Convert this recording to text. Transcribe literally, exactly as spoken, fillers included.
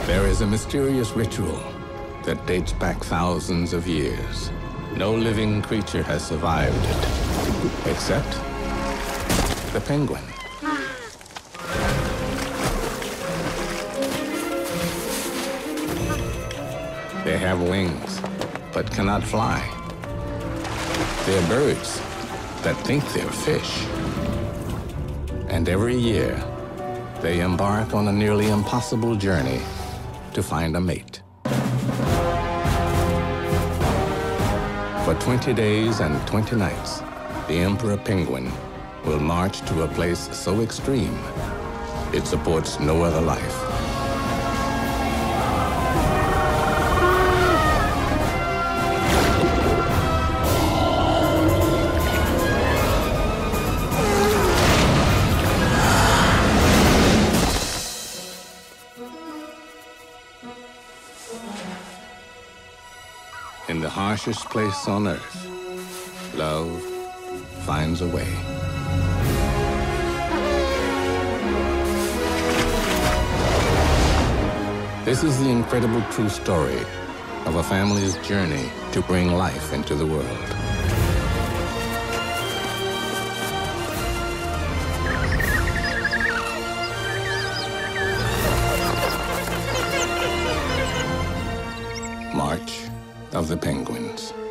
There is a mysterious ritual that dates back thousands of years. No living creature has survived it, except the penguin. They have wings, but cannot fly. They're birds that think they're fish. And every year, they embark on a nearly impossible journey to find a mate. For twenty days and twenty nights, the emperor penguin will march to a place so extreme, it supports no other life. In the harshest place on earth, love finds a way. This is the incredible true story of a family's journey to bring life into the world. March of the Penguins.